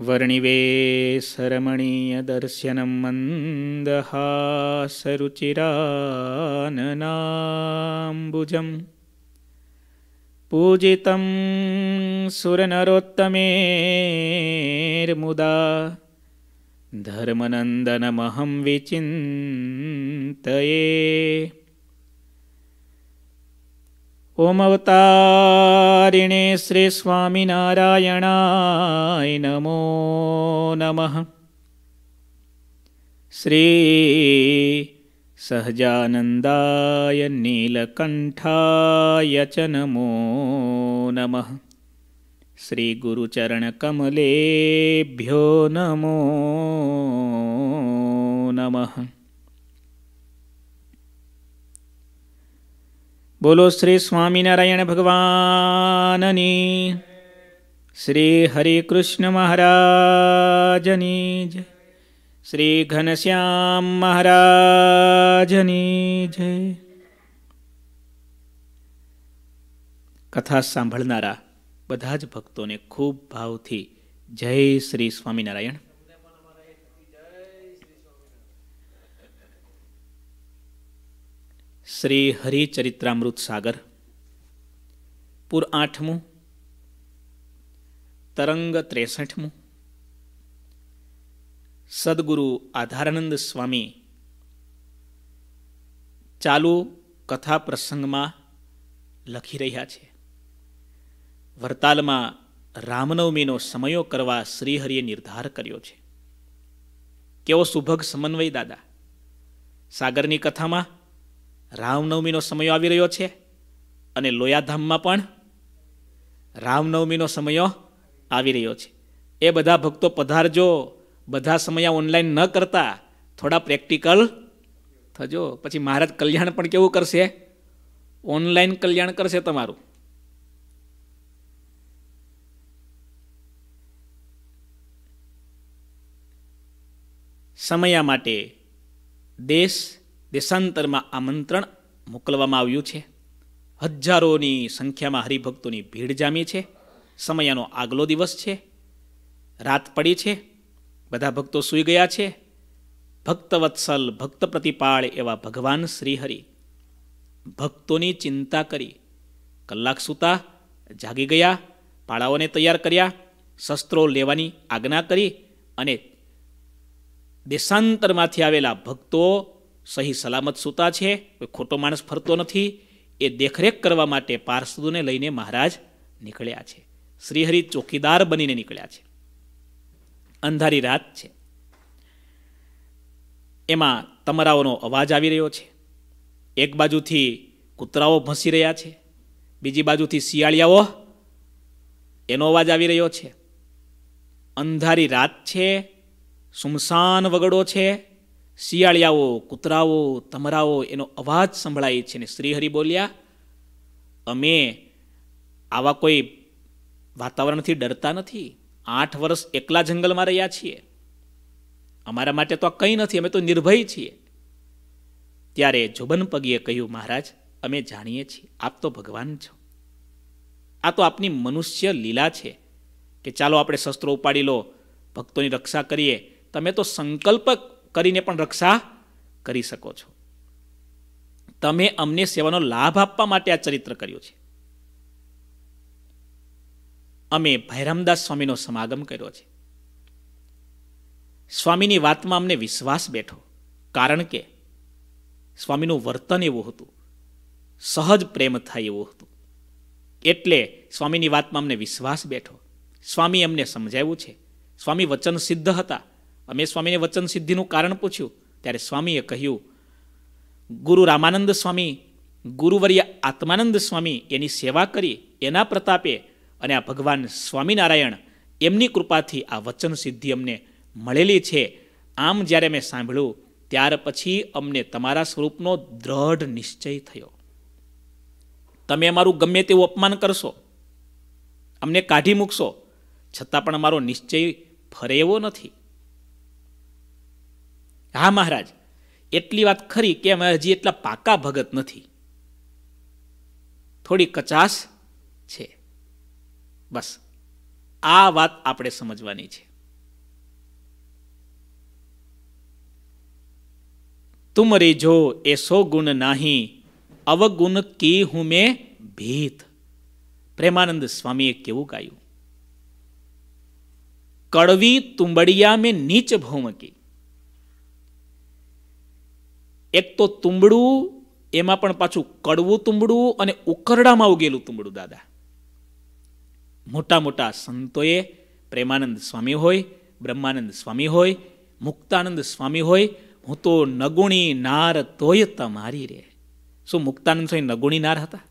વર્ણિવેશરમણીયદર્શनं મन्दહાસરુचिराननाम्बुजं पूजितं सुरनरोत्तमेर्मुदा धर्मनन्दनमहं विचिन्तये। ओम अवतारिणे श्री स्वामिनारायणाय नमो नमः। श्री सहजानन्दाय नीलकण्ठाय च नमो नमः। श्री गुरुचरणकमलेभ्यो नमो नमः। बोलो श्री स्वामिनारायण भगवाननी, श्री हरि कृष्ण महाराजनी जय, श्री घनश्याम महाराजनी जय। कथा सांभळनारा બધા જ ભક્તોને ખૂબ ભાવથી જય શ્રી સ્વામિનારાયણ। શ્રી હરિચરિત્રામૃત સાગર પુર 8મું, તરંગ 63મું। સદગુરુ આધારાનંદ સ્વામી ચાલુ કથા પ્રસંગમાં લખી રહ્યા છે। વરતાલમાં રામનવમીનો સમયો કરવા શ્રીહરિએ નિર્ધાર કર્યો છે। કેવો સુભગ સમન્વય દાદા! સાગરની કથામાં રામનવમીનો સમયો આવી રહ્યો છે અને લોયાધામમાં પણ રામનવમીનો સમયો આવી રહ્યો છે। એ બધા ભક્તો પધારજો, બધા સમયા ઓનલાઈન ન કરતા થોડા પ્રેક્ટિકલ થજો, પછી મહારાજ કલ્યાણ પણ કેવું કરશે? ઓનલાઈન કલ્યાણ કરશે તમારું। સમયા માટે દેશ દેશાંતરમાં આમંત્રણ મોકલવામાં આવ્યું છે। હજારોની સંખ્યામાં હરિભક્તોની ભીડ જામી છે। સમયાનો આગલો દિવસ છે, રાત પડી છે, બધા ભક્તો સૂઈ ગયા છે। ભક્તવત્સલ ભક્ત પ્રતિપાળ એવા ભગવાન શ્રીહરિ ભક્તોની ચિંતા કરી કલાક સૂતા, જાગી ગયા, પાળાઓને તૈયાર કર્યા, શસ્ત્રો લેવાની આજ્ઞા કરી અને દેશાંતરમાંથી આવેલા ભક્તો સહી સલામત સૂતા છે, કોઈ ખોટો માણસ ફરતો નથી, એ દેખરેખ કરવા માટે પાર્ષદોને લઈને મહારાજ નીકળ્યા છે। શ્રીહરિ ચોકીદાર બનીને નીકળ્યા છે। અંધારી રાત છે, એમાં તમરાઓનો અવાજ આવી રહ્યો છે। એક બાજુથી કૂતરાઓ ભસી રહ્યા છે, બીજી બાજુથી શિયાળિયાઓ એનો અવાજ આવી રહ્યો છે। અંધારી રાત છે, સુમસાન વગડો છે, શિયાળિયાઓ, કૂતરાઓ, તમરાઓ એનો અવાજ સંભળાય છે ને શ્રીહરિ બોલ્યા, અમે આવા કોઈ વાતાવરણથી ડરતા નથી। 8 વર્ષ એકલા જંગલમાં રહ્યા છીએ, અમારા માટે તો આ કંઈ નથી, અમે તો નિર્ભય છીએ। ત્યારે જોબન પગીએ કહ્યું, મહારાજ અમે જાણીએ છીએ આપ તો ભગવાન છો, આ તો આપની મનુષ્ય લીલા છે કે ચાલો આપણે શસ્ત્રો ઉપાડી લો, ભક્તોની રક્ષા કરીએ। તમે તો સંકલ્પ કરીને પણ રક્ષા કરી શકો છો, તમે અમને સેવાનો લાભ આપવા માટે આ ચરિત્ર કર્યું છે। અમે ભૈરામદાસ સ્વામીનો સમાગમ કર્યો છે, સ્વામીની વાતમાં અમને વિશ્વાસ બેઠો, કારણ કે સ્વામીનું વર્તન એવું હતું, સહજ પ્રેમ થાય એવું હતું, એટલે સ્વામીની વાતમાં અમને વિશ્વાસ બેઠો। સ્વામી અમને સમજાવ્યું છે, સ્વામી વચન સિદ્ધ હતા। અમે સ્વામીને વચન સિદ્ધિનું કારણ પૂછ્યું ત્યારે સ્વામીએ કહ્યું, ગુરુ રામાનંદ સ્વામી, ગુરુવર્ય આત્માનંદ સ્વામી એની સેવા કરી એના પ્રતાપે અને આ ભગવાન સ્વામિનારાયણ એમની કૃપાથી આ વચન સિદ્ધિ અમને મળેલી છે। આમ જ્યારે મેં સાંભળ્યું ત્યાર પછી અમને તમારા સ્વરૂપનો દ્રઢ નિશ્ચય થયો। તમે અમારું ગમે તેવું અપમાન કરશો, અમને કાઢી મૂકશો, છતાં પણ અમારો નિશ્ચય ફરે એવો નથી। હા મહારાજ, એટલી વાત ખરી કે અમે હજી એટલા પાકા ભગત નથી, થોડી કચાશ છે, બસ આ વાત આપણે સમજવાની છે। તુમ રીજો એસો ગુણ નાહી, અવગુણ કી હું મેં ભીત. પ્રેમાનંદ સ્વામીએ કેવું ગાયું? કડવી તુંબડિયા મેં નીચ ભૌમકી. એક તો તુંબડું, એમાં પણ પાછું કડવું તુંબડું અને ઉકરડામાં ઉગેલું તુંબડું. દાદા, મોટા મોટા સંતોએ, પ્રેમાનંદ સ્વામી હોય, બ્રહ્માનંદ સ્વામી હોય, મુક્તાનંદ સ્વામી હોય, હું તો નગુણી નાર તોય તમારી રે. શું મુક્તાનંદ સ્વામી નગુણી નાર હતા?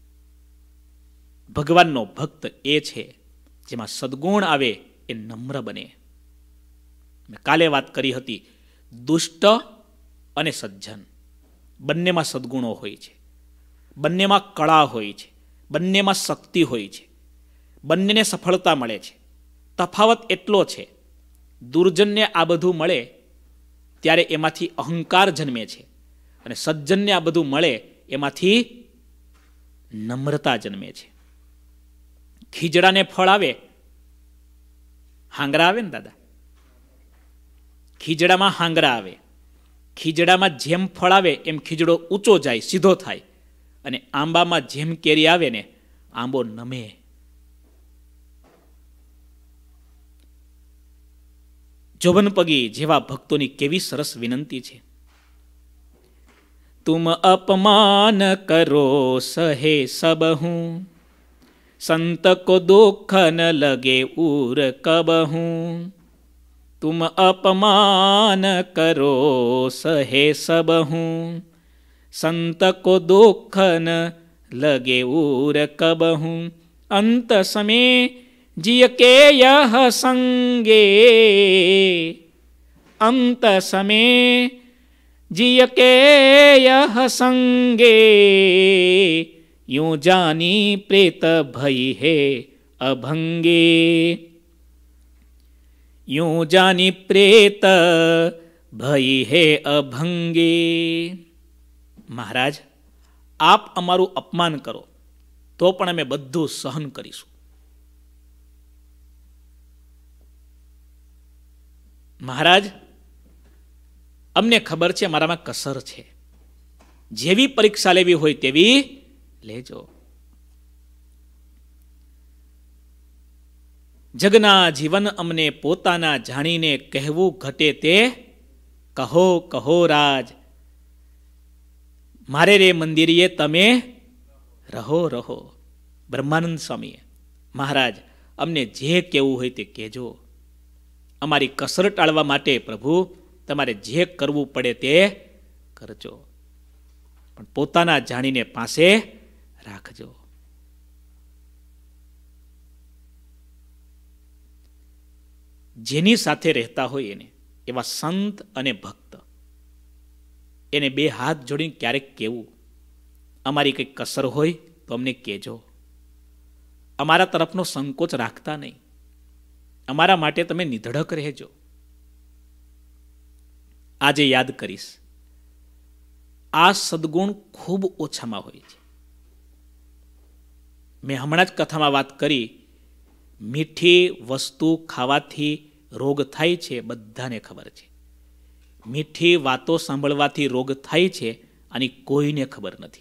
ભગવાનનો ભક્ત એ છે જેમાં સદગુણ આવે એ નમ્ર બને. મેં કાલે વાત કરી હતી, દુષ્ટ અને સજ્જન બંનેમાં સદગુણો હોય છે, બંનેમાં કળા હોય છે, બંનેમાં શક્તિ હોય છે, બંનેને સફળતા મળે છે. તફાવત એટલો છે, દુર્જનને આ બધું મળે ત્યારે એમાંથી અહંકાર જન્મે છે, અને સજ્જનને આ બધું મળે એમાંથી નમ્રતા જન્મે છે. ખીજડાને ફળ આવે, હાંગરા આવે ને દાદા, ખીજડામાં હાંગરા આવે. ખીજડામાં જેમ ફળ આવે એમ ખીજડો ઊંચો જાય, સીધો થાય, અને આંબામાં જેમ કેરી આવે ને, આંબો નમે. જોબનપગી જેવા ભક્તોની કેવી સરસ વિનંતી છે. તુમ અપમાન કરો સહે સબહું, સંત કો દુઃખ ન લગે ઉર કબહું. તુમ અપમાન કરો સહે સબહું, સંત કો દુઃખ ન લગે ઉર કબહું. અંત સમે जिय के यह संगे, अंत समय जिय के यह संगे. यूं जानी प्रेत भई है अभंगे, यूं जानी प्रेत भई है अभंगे. મહારાજ, આપ અમારું અપમાન કરો તો પણ અમે બધું સહન કરીશું. મહારાજ, અમને ખબર છે મારામાં કસર છે, જેવી પરીક્ષા લેવી હોય તેવી લેજો. જગના જીવન અમને પોતાના જાણીને કહેવું ઘટે તે કહો કહો રાજ. મારે રે મંદિરીએ તમે રહો રહો. બ્રહ્માનંદ સ્વામીએ, મહારાજ અમને જે કહેવું હોય તે કહેજો. અમારી કસર ટાળવા માટે પ્રભુ તમારે જે કરવું પડે તે કરજો, પણ પોતાના જાણીને પાસે રાખજો. જેની સાથે રહેતા હોય એને, એવા સંત અને ભક્ત, એને બે હાથ જોડીને ક્યારેક કહેવું, અમારી કંઈક કસર હોય તો અમને કહેજો. અમારા તરફનો સંકોચ રાખતા નહીં, અમારા માટે તમે નિધડક રહેજો. આજે યાદ કરીશ, આ સદગુણ ખૂબ ઓછામાં હોય છે. મેં હમણાં જ કથામાં વાત કરી, મીઠી વસ્તુ ખાવાથી રોગ થાય છે, બધાને ખબર છે. મીઠી વાતો સાંભળવાથી રોગ થાય છે, આની કોઈને ખબર નથી.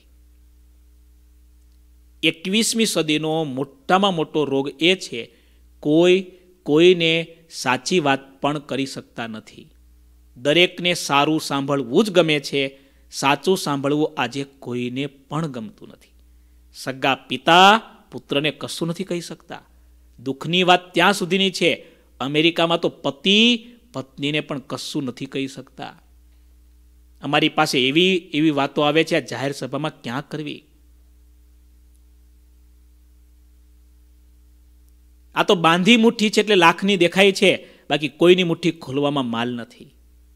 21મી સદીનો મોટામાં મોટો રોગ એ છે, કોઈને સાચી વાત પણ કરી શકતા નથી. દરેકને સારું સાંભળવું જ ગમે છે, સાચું સાંભળવું આજે કોઈને પણ ગમતું નથી. સગા પિતા પુત્રને કશું નથી કહી શકતા. દુઃખની વાત ત્યાં સુધીની છે, અમેરિકામાં તો પતિ પત્નીને પણ કશું નથી કહી શકતા. અમારી પાસે એવી વાતો આવે છે, આ જાહેર સભામાં ક્યાં કરવી? આ તો બાંધી મુઠ્ઠી છે એટલે લાખની દેખાય છે, બાકી કોઈની મુઠ્ઠી ખોલવામાં માલ નથી.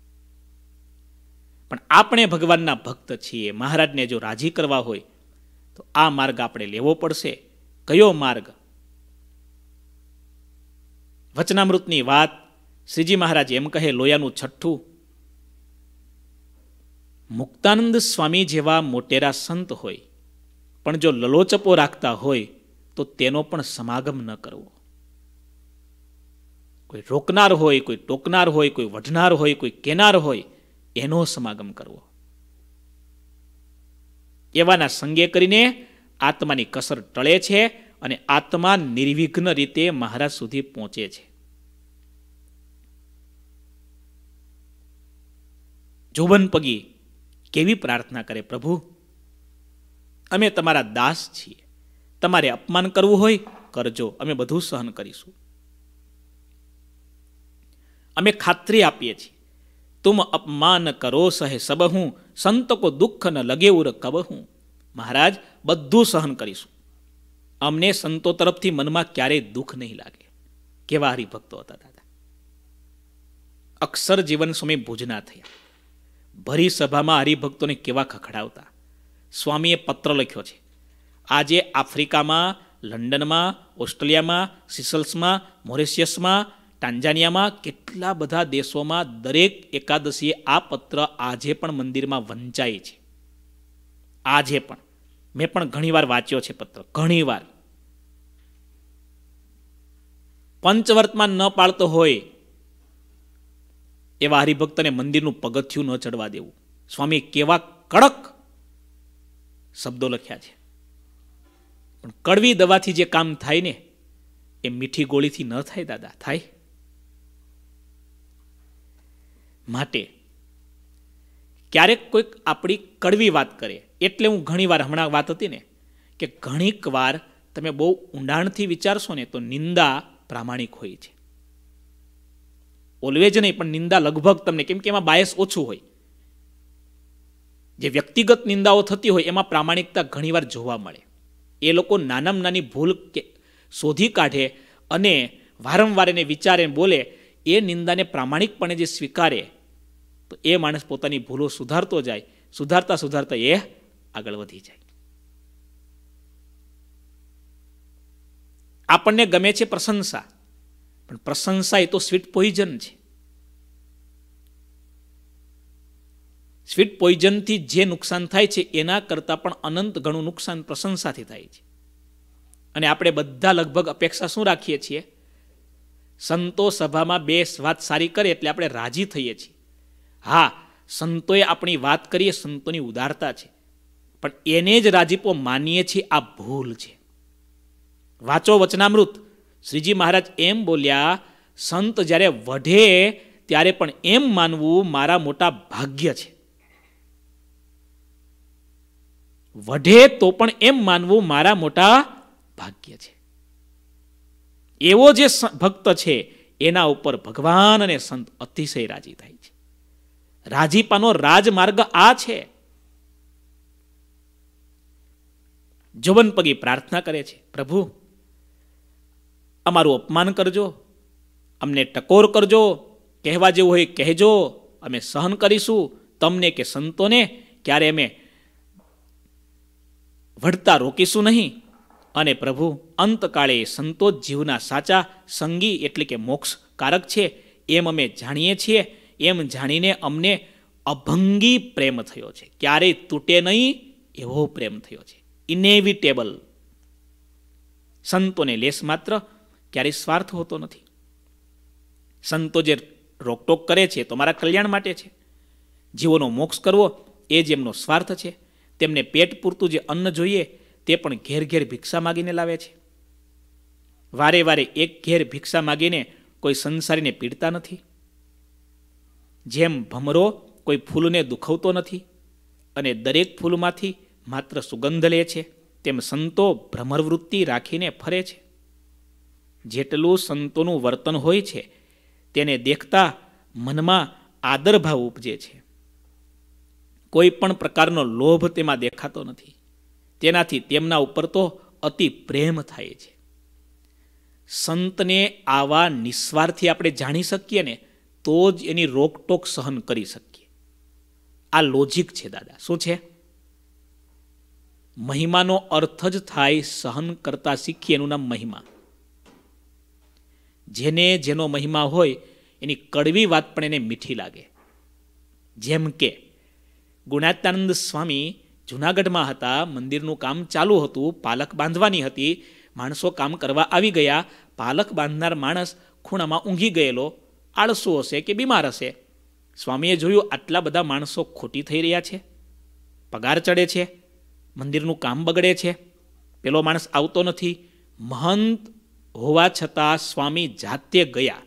પણ આપણે ભગવાનના ભક્ત છીએ, મહારાજને જો રાજી કરવા હોય તો આ માર્ગ આપણે લેવો પડશે. કયો માર્ગ? વચનામૃતની વાત શ્રીજી મહારાજ એમ કહે, લોયાનું છઠ્ઠું, મુક્તાનંદ સ્વામી જેવા મોટેરા સંત હોય પણ જો લલોચપો રાખતા હોય તો તેનો પણ સમાગમ ન કરવો. કોઈ રોકનાર હોય, કોઈ ટોકનાર હોય, કોઈ વઢનાર હોય, કોઈ કેનાર હોય, એનો સમાગમ કરવો. એવાના સંગે કરીને આત્માની કસર ટળે છે અને આત્મા નિર્વિઘ્ન રીતે મહારાજ સુધી પહોંચે છે. જોબન પગી કેવી પ્રાર્થના કરે, પ્રભુ અમે તમારા દાસ છીએ, તમારે અપમાન કરવું હોય કરજો, અમે બધું સહન કરીશું. અમે ખાતરી આપીએ છીએ, તુમ અપમાન કરો સહે સબહું, સંત કો દુઃખ ન લગે ઉર કબહું. મહારાજ બધું સહન કરીશું, અમને સંતો તરફથી મનમાં ક્યારેય દુઃખ નહીં લાગે. કેવા હરિભક્તો હતા દાદા. અક્ષર જીવન સ્વામી ભુજના થયા, ભરી સભામાં હરિભક્તોને કેવા ખખડાવતા. સ્વામીએ પત્ર લખ્યો છે. આજે આફ્રિકામાં, લંડનમાં, ઓસ્ટ્રેલિયામાં, સિસલ્સમાં, મોરેશિયસમાં, ટાન્ઝાનિયામાં, કેટલા બધા દેશોમાં દરેક એકાદશીએ આ પત્ર આજે પણ મંદિરમાં વંચાય છે. આજે પણ મેં પણ ઘણીવાર વાંચ્યો છે પત્ર, ઘણીવાર. પંચવર્તમાન ન પાળતો હોય એવા હરિભક્તને મંદિરનું પગથિયું ન ચડવા દેવું. સ્વામી કેવા કડક શબ્દો લખ્યા છે. પણ કડવી દવાથી જે કામ થાય ને એ મીઠી ગોળીથી ન થાય દાદા, થાય. માટે ક્યારેક કોઈક આપણી કડવી વાત કરે, એટલે હું ઘણીવાર, હમણાં વાત હતી ને કે ઘણીક વાર તમે બહુ ઊંડાણથી વિચારશો ને તો નિંદા પ્રામાણિક હોય છે. ઓલવેજ નહીં, પણ નિંદા લગભગ તમને, કેમ કે એમાં બાયસ ઓછું હોય. જે વ્યક્તિગત નિંદાઓ થતી હોય એમાં પ્રામાણિકતા ઘણીવાર જોવા મળે. એ લોકો નાનામાં નાની ભૂલ શોધી કાઢે અને વારંવાર એને વિચારે બોલે. એ નિંદાને પ્રામાણિકપણે જે સ્વીકારે તો એ માણસ પોતાની ભૂલો સુધારતો જાય, સુધારતા સુધારતા એ આગળ વધી જાય. આપણને ગમે છે પ્રશંસા, પણ પ્રશંસા એ તો સ્વીટ પોઈઝન છે. સ્વીટ પોઈઝનથી જે નુકસાન થાય છે એના કરતાં પણ અનંત ઘણું નુકસાન પ્રશંસાથી થાય છે. અને આપણે બધા લગભગ અપેક્ષા શું રાખીએ છીએ? સંતો સભામાં બે વાત સારી કરે એટલે આપણે રાજી થઈએ છીએ. હા, સંતોએ આપણી વાત કરીએ, સંતોની ઉદારતા છે, પણ એને જ રાજીપો માનીએ છીએ, આ ભૂલ છે. વાંચો વચનામૃત, શ્રીજી મહારાજ એમ બોલ્યા, સંત જ્યારે વઢે ત્યારે પણ એમ માનવું મારા મોટા ભાગ્ય છે. વઢે તો પણ એમ માનવું મારા મોટા ભાગ્ય છે. એવો જે ભક્ત છે એના ઉપર ભગવાન અને સંત અતિશય રાજી થાય છે. રાજીપાનો રાજમાર્ગ આ છે. જોબન પગી પ્રાર્થના કરે છે, પ્રભુ અમારું અપમાન કરજો, અમને ટકોર કરજો, કહેવા જેવું હોય કહેજો, અમે સહન કરીશું. તમને કે સંતોને ક્યારે અમે વઢતા રોકીશું નહીં. અને પ્રભુ અંતકાળે સંતો જીવના સાચા સંગી એટલે કે મોક્ષકારક છે એમ અમે જાણીએ છીએ. એમ જાણીને અમને અભંગી પ્રેમ થયો છે, ક્યારેય તૂટે નહીં એવો પ્રેમ થયો છે, ઇનેવિટેબલ. સંતોને લેસ માત્ર ક્યારેય સ્વાર્થ હોતો નથી. સંતો જે રોકટોક કરે છે તો મારા કલ્યાણ માટે છે. જીવોનો મોક્ષ કરવો એ જ એમનો સ્વાર્થ છે. તેમને પેટ પૂરતું જે અન્ન જોઈએ તે પણ ઘેર ઘેર ભિક્ષા માગીને લાવે છે. વારે વારે એક ઘેર ભિક્ષા માગીને કોઈ સંસારીને પીડતા નથી. જેમ ભમરો કોઈ ફૂલને દુખવતો નથી અને દરેક ફૂલમાંથી માત્ર સુગંધ લે છે, તેમ સંતો ભ્રમરવૃત્તિ રાખીને ફરે છે. જેટલું સંતોનું વર્તન હોય છે તેને દેખતા મનમાં આદરભાવ ઉપજે છે. કોઈ પણ પ્રકારનો લોભ તેમાં દેખાતો નથી. તેનાથી તેમના ઉપર તો અતિ પ્રેમ થાય છે. સંતને આવા નિસ્વાર્થી આપણે જાણી શકીએ ને તો જ એની રોકટોક સહન કરી શકીએ. આ લોજિક છે દાદા. શું છે? મહિમાનો અર્થ જ થાય સહન કરતા શીખીએ, એનું નામ મહિમા. જેને જેનો મહિમા હોય એની કડવી વાત પણ એને મીઠી લાગે. જેમ કે ગુણાત્યાનંદ સ્વામી જૂનાગઢમાં હતા, મંદિરનું કામ ચાલુ હતું, પાલખ બાંધવાની હતી, માણસો કામ કરવા આવી ગયા. પાલખ બાંધનાર માણસ ખૂણામાં ઊંઘી ગયેલો, આળસુ હશે કે બીમાર હશે. સ્વામીએ જોયું આટલા બધા માણસો ખોટી થઈ રહ્યા છે, પગાર ચડે છે, મંદિરનું કામ બગડે છે, પેલો માણસ આવતો નથી. મહંત હોવા છતાં સ્વામી જાતે ગયા.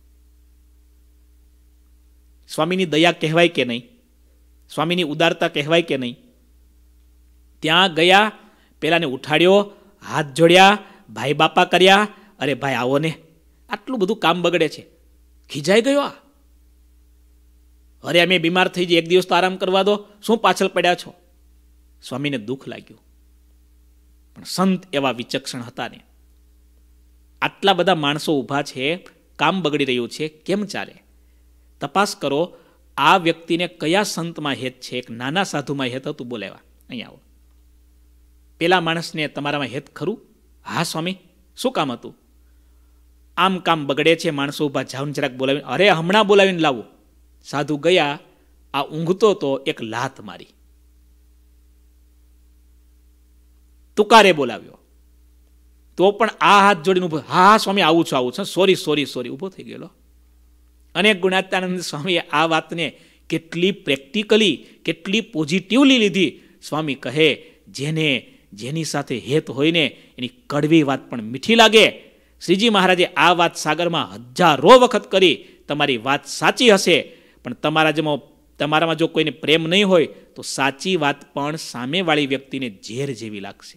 સ્વામીની દયા કહેવાય કે નહીં? સ્વામીની ઉદારતા કહેવાય કે નહીં? ત્યાં ગયા, પેલાને ઉઠાડ્યો, હાથ જોડ્યા, ભાઈ બાપા કર્યા. અરે ભાઈ આવો ને, આટલું બધું કામ બગડે છે. ખીજાઈ ગયો આ. અરે અમે બીમાર થઈ જઈએ, એક દિવસ તો આરામ કરવા દો, શું પાછળ પડ્યા છો? સ્વામીને દુઃખ લાગ્યું. પણ સંત એવા વિચક્ષણ હતા ને. આટલા બધા માણસો ઊભા છે, કામ બગડી રહ્યું છે, કેમ ચાલે? તપાસ કરો આ વ્યક્તિને કયા સંતમાં હેત છે. એક નાના સાધુમાં હેત હતું, બોલાવ્યા, અહીંયા આવો. પેલા માણસને તમારામાં હેત ખરું? હા સ્વામી, શું કામ હતું? આમ કામ બગડે છે, માણસો ઊભા, જાઉન જરાક બોલાવીને. અરે હમણાં બોલાવીને લાવું. સાધુ ગયા, આ ઊંઘતો તો એક લાત મારી. તુકારે બોલાવ્યો તો પણ આ હાથ જોડીને ઉભો. હા સ્વામી આવું છું, સોરી સોરી સોરી, ઊભો થઈ ગયેલો. અને ગુણાત્યાનંદ સ્વામીએ આ વાતને કેટલી પ્રેક્ટિકલી, કેટલી પોઝિટિવલી લીધી. સ્વામી કહે, જેની સાથે હેત હોય ને એની કડવી વાત પણ મીઠી લાગે. શ્રીજી મહારાજે આ વાત સાગરમાં હજારો વખત કરી. તમારી વાત સાચી હશે, પણ તમારામાં જો કોઈને પ્રેમ નહીં હોય તો સાચી વાત પણ સામેવાળી વ્યક્તિને ઝેર જેવી લાગશે.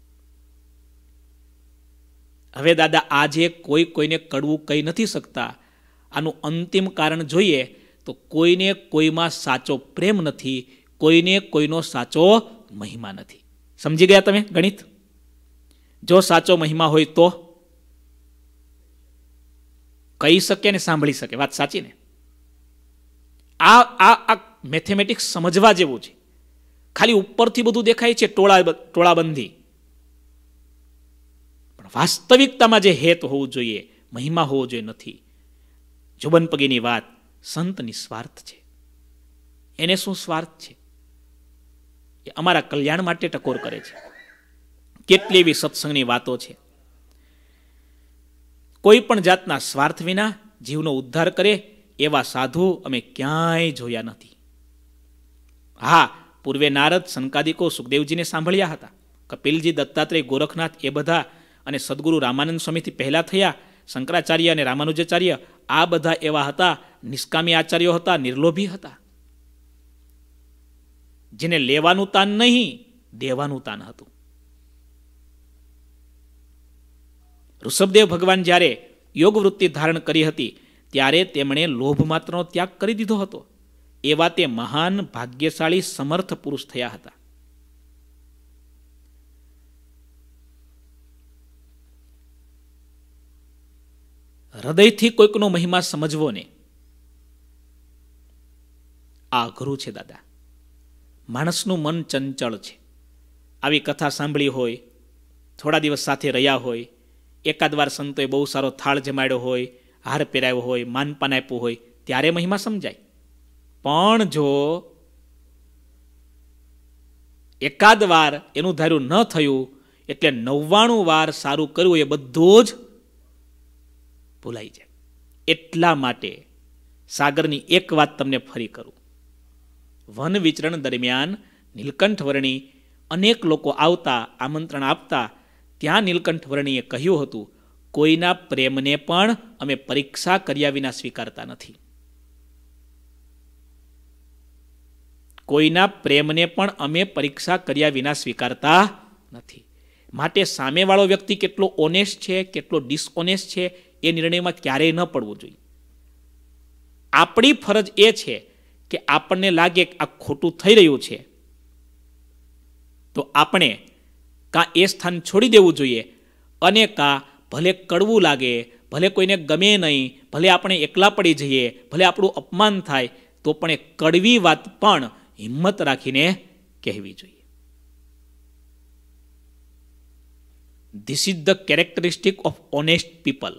હવે દાદા, આજે કોઈને કડવું કહી નથી શકતા. આનું અંતિમ કારણ જોઈએ તો કોઈને કોઈમાં સાચો પ્રેમ નથી, કોઈને કોઈનો સાચો મહિમા નથી. સમજી ગયા તમે ગણિત? જો સાચો મહિમા હોય તો કહી શકે ને સાંભળી શકે. વાત સાચી ને? આ મેથેમેટિક્સ સમજવા જેવું છે. ખાલી ઉપરથી બધું દેખાય છે, ટોળાબંધી. પણ વાસ્તવિકતામાં જે હેત હોવું જોઈએ, મહિમા હોવો જોઈએ, નથી. જોબન પગીની વાત, સંત નિસ્વાર્થ છે. એને શું સ્વાર્થ છે? એ અમારા કલ્યાણ માટે ટકોર કરે છે. કેટલી એવી સત્સંગની વાતો છે. કોઈ પણ જાતના સ્વાર્થ વિના જીવનો ઉદ્ધાર કરે એવા સાધુ અમે ક્યાંય જોયા નથી. હા, પૂર્વે નારદ, સંકાદિકો સુખદેવજીને સાંભળ્યા હતા. કપિલજી, દત્તાત્રેય, ગોરખનાથ એ બધા, અને સદગુરુ રામાનંદ સ્વામીથી પહેલા થયા શંકરાચાર્ય અને રામાનુજાચાર્ય, આ બધા એવા હતા. નિષ્કામી આચાર્યો હતા, નિર્લોભી હતા. જેને લેવાનું તાન નહીં, દેવાનું તાન હતું. ઋષભદેવ ભગવાન જ્યારે યોગ વૃત્તિ ધારણ કરી હતી ત્યારે તેમણે લોભ માત્રનો ત્યાગ કરી દીધો હતો. એવા તે મહાન, ભાગ્યશાળી, સમર્થ પુરુષ થયા હતા. હૃદયથી કોઈકનો મહિમા સમજવો ને, આ અઘરું છે દાદા. માણસનું મન ચંચળ છે. આવી કથા સાંભળી હોય, થોડા દિવસ સાથે રહ્યા હોય, એકાદ વાર સંતોએ બહુ સારો થાળ જમાડ્યો હોય, હાર પહેરાવ્યો હોય, માનપાન આપ્યું હોય, ત્યારે મહિમા સમજાય. પણ જો એકાદ વાર એનું ધાર્યું ન થયું એટલે 99 વાર સારું કર્યું એ બધું જ ભૂલાઈ જાય. એટલા માટે સાગરની એક વાત તમને ફરી કરું. વન વિચરણ દરમિયાન નીલકંઠ વર્ણી અનેક લોકો આવતા, આમંત્રણ આપતા. ત્યાં નીલકંઠ વર્ણીએ કહ્યું હતું, કોઈના પ્રેમને પણ અમે પરીક્ષા કર્યા વિના સ્વીકારતા નથી. કોઈના પ્રેમને પણ અમે પરીક્ષા કર્યા વિના સ્વીકારતા નથી. માટે સામેવાળો વ્યક્તિ કેટલો ઓનેસ્ટ છે, કેટલો ડિસઓનેસ્ટ છે, એ નિર્ણયમાં ક્યારેય ન પડવું જોઈએ. આપણી ફરજ એ છે કે આપણને લાગે કે આ ખોટું થઈ રહ્યું છે તો આપણે કાં એ સ્થાન છોડી દેવું જોઈએ, અને કાં ભલે કડવું લાગે, ભલે કોઈને ગમે નહીં, ભલે આપણે એકલા પડી જઈએ, ભલે આપણું અપમાન થાય, તો પણ એ કડવી વાત પણ હિંમત રાખીને કહેવી જોઈએ. This is the characteristic of honest people.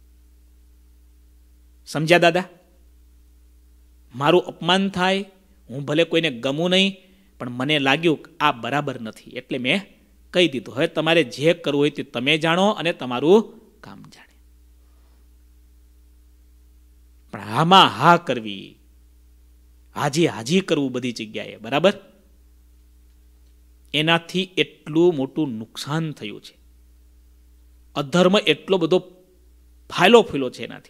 સમજ્યા દાદા? મારું અપમાન થાય, હું ભલે કોઈને ગમું નહીં, પણ મને લાગ્યું કે આ બરાબર નથી, એટલે મેં કહી દીધું. હવે તમારે જે કરવું હોય તે તમે જાણો અને તમારું કામ જાણે. પણ હામાં હા કરવી, હાજી કરવું બધી જગ્યાએ, બરાબર? એનાથી એટલું મોટું નુકસાન થયું છે. અધર્મ એટલો બધો ફાયલો ફૂલ્યો છે એનાથી.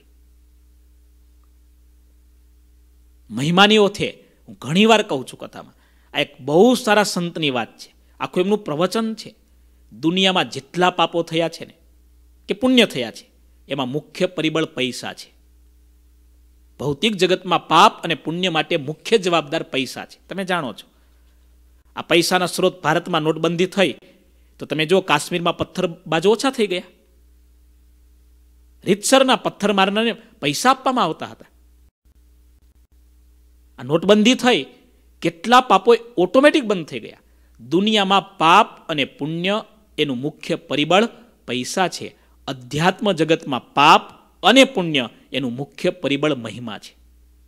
મહિમાની ઓથે હું ઘણી વાર કહું છું કથામાં, આ એક બહુ સારા સંતની વાત છે. આખું એમનું પ્રવચન છે. દુનિયામાં જેટલા પાપો થયા છે ને કે પુણ્ય થયા છે, એમાં મુખ્ય પરિબળ પૈસા છે. ભૌતિક જગતમાં પાપ અને પુણ્ય માટે મુખ્ય જવાબદાર પૈસા છે. તમે જાણો છો, આ પૈસાના સ્ત્રોત ભારતમાં નોટબંધી થઈ તો તમે જો કાશ્મીરમાં પથ્થરબાજો ઓછા થઈ ગયા. રીતસરના પથ્થર મારનારને પૈસા આપવામાં આવતા હતા. આ નોટબંધી થઈ, કેટલા પાપો ઓટોમેટિક બંધ થઈ ગયા. દુનિયામાં પાપ અને પુણ્ય એનું મુખ્ય પરિબળ પૈસા છે. અધ્યાત્મ જગતમાં પાપ અને પુણ્ય એનું મુખ્ય પરિબળ મહિમા છે.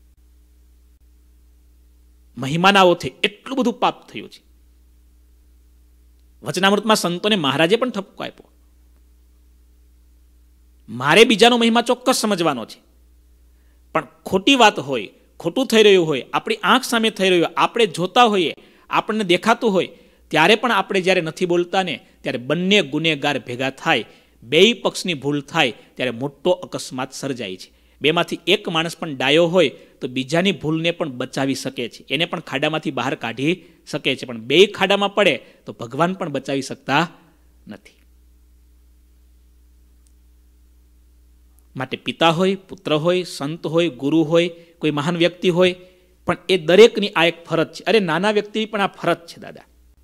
મહિમાના ઓથે એટલું બધું પાપ થયું છે. વચનામૃતમાં સંતોને મહારાજે પણ ઠપકો આપ્યો, મારે બીજાનો મહિમા ચોક્કસ સમજવાનો છે, પણ ખોટી વાત હોય, ખોટું થઈ રહ્યું હોય, આપણી આંખ સામે થઈ રહ્યું હોય, આપણે જોતા હોઈએ, આપણને દેખાતું હોય, ત્યારે પણ આપણે જ્યારે નથી બોલતા ને, ત્યારે બંને ગુનેગાર ભેગા થાય, બેય પક્ષની ભૂલ થાય, ત્યારે મોટો અકસ્માત સર્જાય છે. બેમાંથી એક માણસ પણ ડાયો હોય તો બીજાની ભૂલને પણ બચાવી શકે છે, એને પણ ખાડામાંથી બહાર કાઢી શકે છે. પણ બે ખાડામાં પડે તો ભગવાન પણ બચાવી શકતા નથી. માટે પિતા હોય, પુત્ર હોય, સંત હોય, ગુરુ હોય, કોઈ મહાન વ્યક્તિ હોય, પણ એ દરેકની આ એક ફરજ છે. અરે નાના વ્યક્તિની પણ આ ફરજ છે દાદા.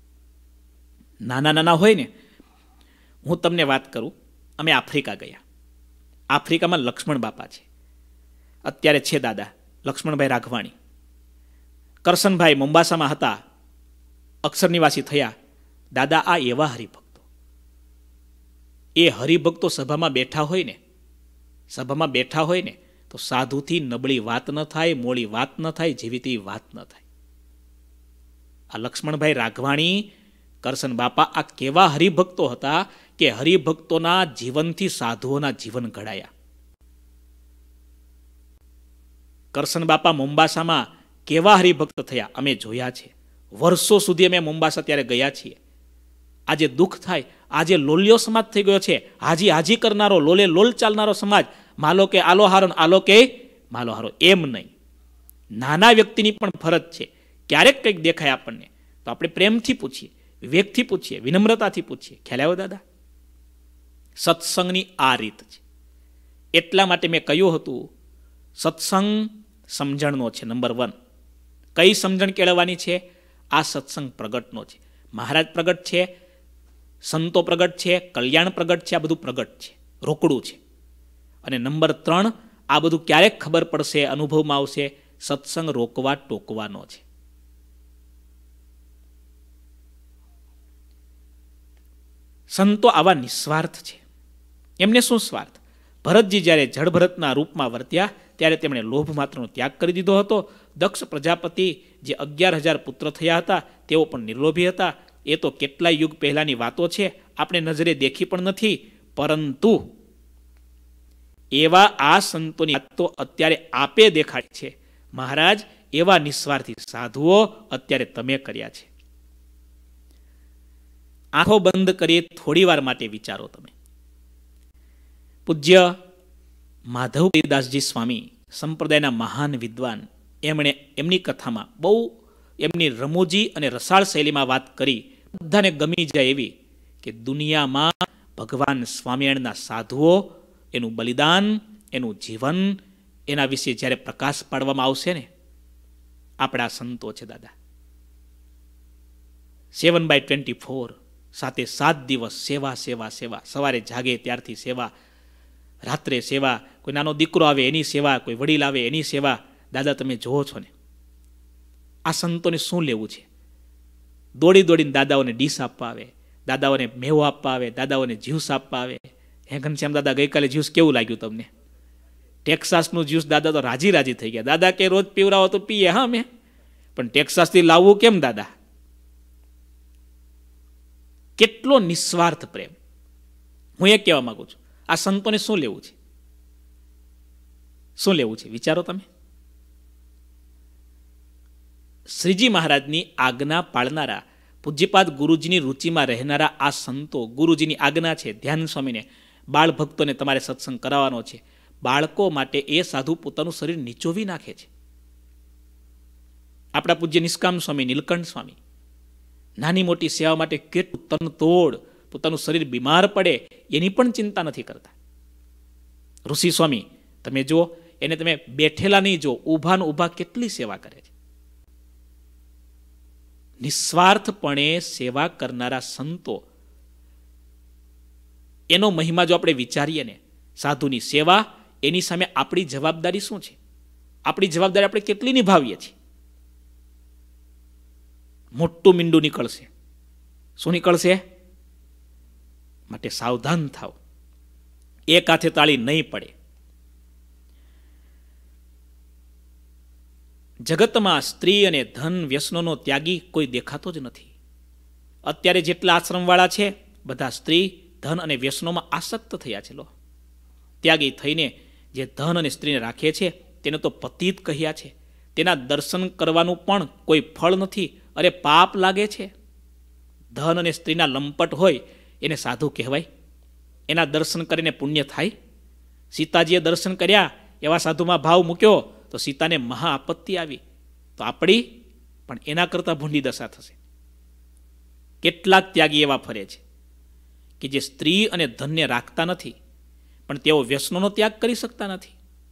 નાના હોય ને, હું તમને વાત કરું, અમે આફ્રિકા ગયા. આફ્રિકામાં લક્ષ્મણ બાપા છે, અત્યારે છે દાદા લક્ષ્મણભાઈ રાઘવાણી. કરશનભાઈ મોમ્બાસામાં હતા, અક્ષર નિવાસી થયા. દાદા આ એવા હરિભક્તો, એ હરિભક્તો સભામાં બેઠા હોય ને તો સાધુથી નબળી વાત ન થાય, મોડી વાત ન થાય, જેવી તેવી વાત ન થાય. આ લક્ષ્મણભાઈ રાઘવાણી, કરશન બાપા આ કેવા હરિભક્તો હતા કે હરિભક્તોના જીવનથી સાધુઓના જીવન ઘડાયા. કરશન બાપા મોમ્બાસામાં કેવા હરિભક્ત થયા અમે જોયા છે. વર્ષો સુધી અમે મોમ્બાસા ત્યારે ગયા છીએ. આજે દુઃખ થાય, આજે લોલિયો સમાજ થઈ ગયો છે, હાજી કરનારો, લોલે લોલ ચાલનારો સમાજ, માલો કે આલો હારો, આલો કે માલો હારો, એમ નહીં. નાના વ્યક્તિની પણ ફરજ છે. ક્યારેક કંઈક દેખાય આપણને તો આપણે પ્રેમથી પૂછીએ, વિવેકથી પૂછીએ, વિનમ્રતાથી પૂછીએ. ખ્યાલ આવ્યો દાદા? સત્સંગની આ રીત છે. એટલા માટે મેં કહ્યું હતું, સત્સંગ સમજણનો છે નંબર 1. કઈ સમજણ કેળવવાની છે? આ સત્સંગ પ્રગટનો છે. મહારાજ પ્રગટ છે, સંતો પ્રગટ છે, કલ્યાણ પ્રગટ છે, આ બધું પ્રગટ છે, રોકડું છે. અને નંબર 3, આ બધું ક્યારેક ખબર પડશે, અનુભવમાં આવશે, સત્સંગ રોકવા ટોકવાનો છે. સંતો આવા નિસ્વાર્થ છે. એમને શું સ્વાર્થ? ભરતજી જ્યારે જળભરતના રૂપમાં વર્ત્યા ત્યારે તેમણે લોભ માત્રનો ત્યાગ કરી દીધો હતો. દક્ષ પ્રજાપતિ જે 11,000 પુત્ર થયા હતા તેઓ પણ નિર્લોભી હતા. એ તો કેટલાય યુગ પહેલાની વાતો છે, આપણે નજરે દેખી પણ નથી. પરંતુ એવા આ સંતોની વાત તો અત્યારે આપે દેખાય છે. મહારાજ એવા નિસ્વાર્થી સાધુઓ અત્યારે તમે કર્યા છે. આંખો બંધ કરી થોડી વાર માટે વિચારો તમે. પૂજ્ય માધવદાસજી સ્વામી સંપ્રદાયના મહાન વિદ્વાન, એમણે એમની કથામાં બહુ એમની રમૂજી અને રસાળ શૈલીમાં વાત કરી, બધાને ગમી જાય એવી, કે દુનિયામાં ભગવાન સ્વામિનારાયણના સાધુઓ, એનું બલિદાન, એનું જીવન, એના વિશે જ્યારે પ્રકાશ પાડવામાં આવશે ને, આપણા સંતો છે દાદા. 7/24 સાથે 7 દિવસ સેવા સેવા સેવા. સવારે જાગે ત્યારથી સેવા, રાત્રે સેવા, કોઈ નાનો દીકરો આવે એની સેવા, કોઈ વડીલ આવે એની સેવા. દાદા તમે જોવો છો ને, આ સંતોને શું લેવું છે? દોડીને દાદાઓને ડીશ આપવા આવે, દાદાઓને મેવો આપવા આવે, દાદાઓને જ્યુસ આપવા આવે. હે ઘનશ્યામ દાદા, ગઈકાલે જ્યુસ કેવું લાગ્યું તમને? ટેક્સાસનું જ્યુસ. દાદા તો રાજી થઈ ગયા. દાદા કે રોજ પીવડાવો તો પીએ, હા મેં, પણ ટેક્સાસથી લાવવું કેમ દાદા? કેટલો નિસ્વાર્થ પ્રેમ. હું એ કહેવા માંગુ છું, આ સંતોને શું લેવું છે? શું લેવું છે? વિચારો તમે. શ્રીજી મહારાજની આજ્ઞા પાળનારા, પૂજ્યપાદ ગુરુજીની રુચિમાં રહેનારા આ સંતો, ગુરુજીની આજ્ઞા છે ધ્યાન સ્વામીને, બાળ ભક્તોને તમારે સત્સંગ કરાવવાનો છે. બાળકો માટે એ સાધુ પોતાનું શરીર નીચોવી નાખે છે. આપણા પૂજ્ય નિષ્કામ સ્વામી, નીલકંઠ સ્વામી નાની મોટી સેવા માટે કેટલું તનતોડ, પોતાનું શરીર બીમાર પડે એની પણ ચિંતા નથી કરતા. ઋષિ સ્વામી તમે જુઓ, એને તમે બેઠેલા નહીં જો, ઊભા ને ઊભા કેટલી સેવા કરે છે. નિસ્વાર્થપણે સેવા કરનારા સંતો, એનો મહિમા જો આપણે વિચારીએ ને, સાધુની સેવા, એની સામે આપણી જવાબદારી શું છે? આપણી જવાબદારી આપણે કેટલી નિભાવીએ છીએ? મોટું મીંડું નીકળશે. શું નીકળશે? માટે સાવધાન થાવ, એક હાથે તાળી નહીં પડે. જગતમાં સ્ત્રી અને ધન વ્યસનોનો ત્યાગી કોઈ દેખાતો જ નથી. અત્યારે જેટલા આશ્રમવાળા છે બધા સ્ત્રી, ધન અને વ્યસનોમાં આસક્ત થયા છે. લો, ત્યાગી થઈને જે ધન અને સ્ત્રીને રાખે છે તેને તો પતિત કહ્યા છે. તેના દર્શન કરવાનું પણ કોઈ ફળ નથી. અરે પાપ લાગે છે. ધન અને સ્ત્રીના લંપટ હોય એને સાધુ કહેવાય? એના દર્શન કરીને પુણ્ય થાય? સીતાજીએ દર્શન કર્યા, એવા સાધુમાં ભાવ મૂક્યો તો સીતાને મહા આપત્તિ આવી, તો આપણી પણ એના કરતાં ભૂંડી દશા થશે. કેટલાક ત્યાગી એવા ફરે છે કે જે સ્ત્રી અને ધનને રાખતા નથી, પણ તેઓ વ્યસનોનો ત્યાગ કરી શકતા નથી.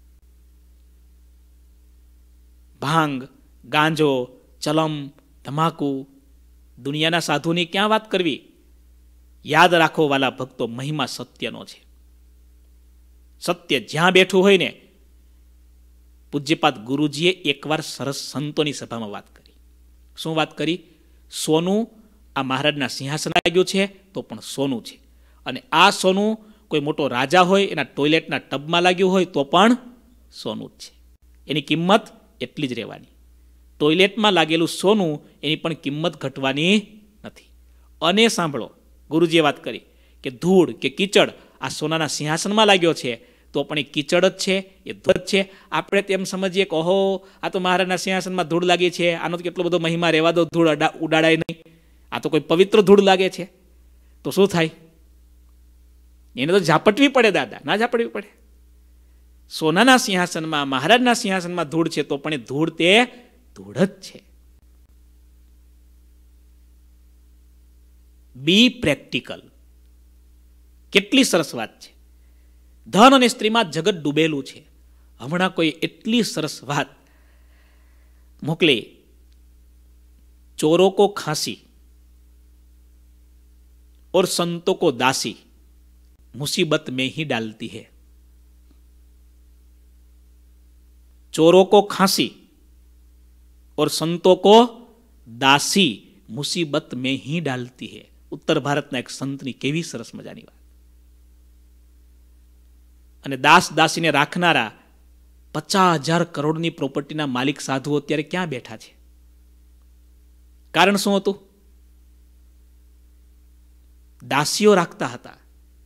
ભાંગ, ગાંજો, ચલમ, તમાકુ, દુનિયાના સાધુની ક્યાં વાત કરવી? યાદ રાખો વાલા ભક્તો, મહિમા સત્યનો છે. સત્ય જ્યાં બેઠું હોય ને, પૂજ્યપાદ ગુરુજીએ એકવાર સરસ સંતોની સભામાં વાત કરી. શું વાત કરી? સોનું આ મહારાજના સિંહાસન લાગ્યું છે તો પણ સોનું છે, અને આ સોનું કોઈ મોટો રાજા હોય એના ટોયલેટના ટબમાં લાગ્યું હોય તો પણ સોનું જ છે. એની કિંમત એટલી જ રહેવાની. ટોયલેટમાં લાગેલું સોનું, એની પણ કિંમત ઘટવાની નથી. અને સાંભળો, ગુરુજીએ વાત કરી કે ધૂળ કે કીચડ આ સોનાના સિંહાસનમાં લાગ્યો છે તો પણ એ કીચડ જ છે, એ ધૂળ જ છે. આપણે તેમ સમજીએ કે ઓહો, આ તો મહારાજના સિંહાસનમાં ધૂળ લાગી છે, આનો તો કેટલો બધો મહિમા, રહેવા દો, ધૂળ ઉડાડાય નહીં, આ તો કોઈ પવિત્ર ધૂળ લાગે છે. તો શું થાય? એને તો ઝાપટવી પડે દાદા, ના ઝાપટવી પડે? સોનાના સિંહાસનમાં, મહારાજના સિંહાસનમાં ધૂળ છે તો પણ એ ધૂળ તે ધૂળ જ છે. Be practical. કેટલી સરસ વાત છે. ધન અને સ્ત્રીમાં જગત ડૂબેલું છે. હમણાં કોઈ એટલી સરસ વાત મોકલી, ચોરો કો ખાંસી और संतों को दासी मुसीबत में ही डालती है. चोरों को खांसी और संतों को दासी मुसीबत में ही डालती है. उत्तर भारतना एक संतनी केवी सरस मजानी વાત. અને દાસ દાસીને રાખનારા 50,000 કરોડની પ્રોપર્ટીના માલિક સાધુઓ અત્યારે ક્યાં બેઠા છે? કારણ શું હતું? દાસીઓ રાખતા હતા.